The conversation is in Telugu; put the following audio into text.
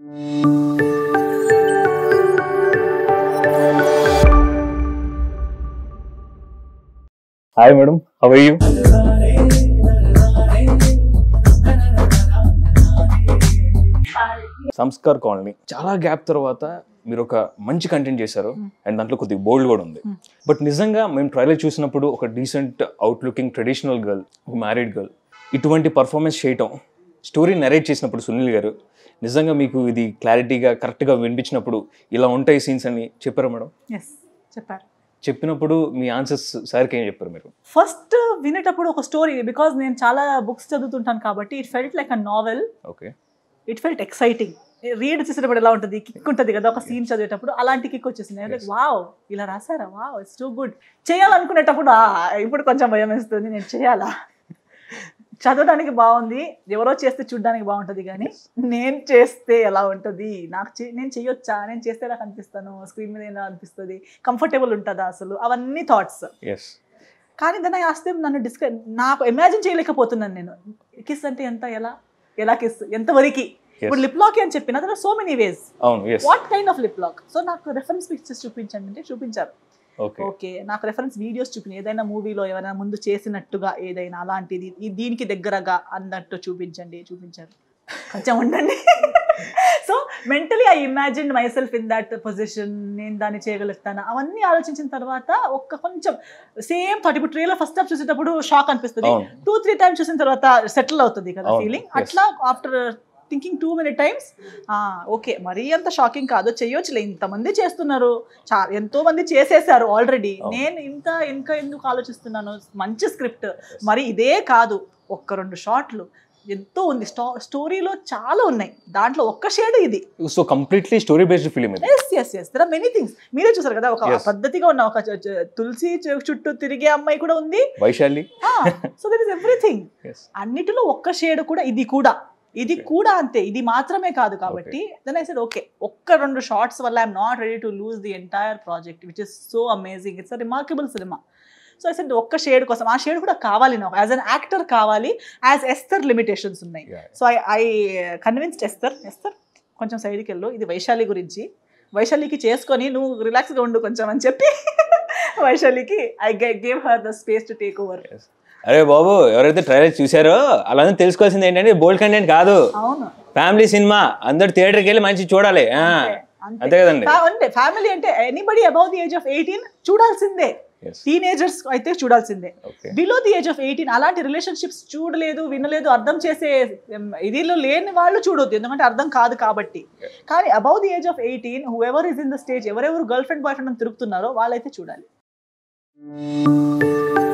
Hi madam, how are you? Sanskar Colony చాలా గ్యాప్ తర్వాత మీరు ఒక మంచి కంటెంట్ చేశారు అండ్ దాంట్లో కొద్దిగా బోల్డ్ కూడా ఉంది. బట్ నిజంగా మేము ట్రైలర్ చూసినప్పుడు ఒక డీసెంట్ అవుట్లుకింగ్ ట్రెడిషనల్ గర్ల్, ఒక మ్యారీడ్ గర్ల్ ఇటువంటి పర్ఫార్మెన్స్ చేయటం, స్టోరీ నరేట్ చేసినప్పుడు సునీల్ గారు నిజంగా మీకు ఇది క్లారిటీగా కరెక్ట్గా వినిపించినప్పుడు ఇలా ఉంటాయి సీన్స్ అని చెప్పారా మేడం? చెప్పారు. చెప్పినప్పుడు మీ ఆన్సర్స్ సార్కి ఏం చెప్పారు మీరు? ఫస్ట్ వినేటప్పుడు ఒక స్టోరీ, బికాజ్ నేను చాలా బుక్స్ చదువుతుంటాను కాబట్టి it felt like a novel. Okay, it felt exciting. Read చేసేటప్పుడు ఎలా ఉంటుంది, కిక్ ఉంటుంది కదా ఒక సీన్ చదివేటప్పుడు, అలాంటి కిక్ వచ్చేసింది. లైక్ వావ్, ఇలా రాసారా, వావ్ ఇట్స్ టూ గుడ్. చేయాలనుకునేటప్పుడు ఇప్పుడు కొంచెం భయం వేస్తుంది, నేను చేయాలా, చదవడానికి బాగుంది, ఎవరో చేస్తే చూడడానికి బాగుంటుంది, కానీ నేను చేస్తే ఎలా ఉంటుంది, నేను చేయొచ్చా, నేను చేస్తే ఎలా కనిపిస్తాను, స్క్రీన్ మీద ఎలా అనిపిస్తుంది, కంఫర్టబుల్ ఉంటుందా అసలు, అవన్నీ థాట్స్. కానీ దాన్ని ఆస్తే నన్ను నాకు ఇమాజిన్ చేయలేకపోతున్నాను నేను. కిస్ అంటే ఎంత, ఎలా కిస్, ఎంతవరకు. ఇప్పుడు లిప్ లాక్ అని చెప్పిన దాంట్లో so many ways, what kind of lip lock. So నాకు రెఫరెన్స్ పిక్చర్స్ చూపించండి అంటే చూపించారు. ఓకే, నాకు రెఫరెన్స్ వీడియోస్ చూపించి ఏదైనా మూవీలో ఎవరైనా ముందు చేసినట్టుగా ఏదైనా అలాంటిది దీనికి దగ్గరగా అన్నట్టు చూపించారు. కొంచెం ఉండండి. So mentally I imagine myself in that position, నేను దాన్ని చేయగలుగుతాను అవన్నీ ఆలోచించిన తర్వాత కొంచెం సేమ్ థాట్. ఇప్పుడు ట్రైలర్ ఫస్ట్ హాఫ్ చూసేటప్పుడు షాక్ అనిపిస్తుంది, 2-3 టైమ్స్ చూసిన తర్వాత సెటిల్ అవుతుంది కదా ఫీలింగ్. అట్లా after thinking 2 many times, okay మరీ అంత షాకింగ్ కాదు, చెయ్యొచ్చులే, ఇంతమంది చేస్తున్నారు, ఎంతో మంది చేసేసారు ఆల్రెడీ, నేను ఇంకా ఎందుకు ఆలోచిస్తున్నాను, మంచి స్క్రిప్ట్, మరి ఇదే కాదు, 1-2 షాట్లు ఎంతో ఉంది, స్టోరీలో చాలా ఉన్నాయి, దాంట్లో ఒక్క షేడ్ ఇది. So completely story based film ఇది. yes there are many things. మీరే చూసారు కదా, ఒక పద్ధతిగా ఉన్న ఒక తులసి చుట్టూ తిరిగే అమ్మాయి కూడా ఉంది, Vaishali. So that is everything. అన్నిటిలో ఒక్క షేడ్ కూడా, ఇది కూడా అంతే, ఇది మాత్రమే కాదు. కాబట్టి then I said okay, 1-2 shots వల్ల I'm not ready to lose the entire project which is so amazing. It's a remarkable cinema. So I said ఒక్క షేడ్ కోసం, ఆ షేడ్ కూడా కావాలి నాకు, యాజ్ అన్ యాక్టర్ కావాలి, యాజ్ ఎస్తర్ లిమిటేషన్స్ ఉన్నాయి. సో ఐ కన్విన్స్డ్ ఎస్తర్ కొంచెం సైడ్కి వెళ్ళు, ఇది వైశాలి గురించి, వైశాలికి చేసుకొని నువ్వు రిలాక్స్గా ఉండు కొంచెం అని చెప్పి వైశాలికి I gave her the space to take over. అరే బాబు, ఎవరైతే ట్రైలర్ చూసారో అలానే తెలుసుకోవాల్సింది ఏంటంటే బోల్డ్ కంటెంట్ కాదు, ఫ్యామిలీ సినిమా, అందరు థియేటర్కి వెళ్ళి మంచి చూడాలి, అంతే కదండి. ఫ్యామిలీ అంటే anybody above the age of 18 చూడాల్సిందే, టీనేజర్స్ అయితే చూడాల్సిందే. బిలో ది ఏజ్ ఆఫ్ 18 అలాంటి రిలేషన్షిప్స్ చూడలేదు, వినలేదు, అర్థం చేసే ఇదిలో లేని వాళ్ళు చూడొద్దు, ఎందుకంటే అర్థం కాదు కాబట్టి. కానీ above the age of 18 whoever is in the stage, ఎవరెవరు గర్ల్ ఫ్రెండ్ బాయ్ ఫ్రెండ్ అని తిరుగుతున్నారో వాళ్ళైతే చూడాలి.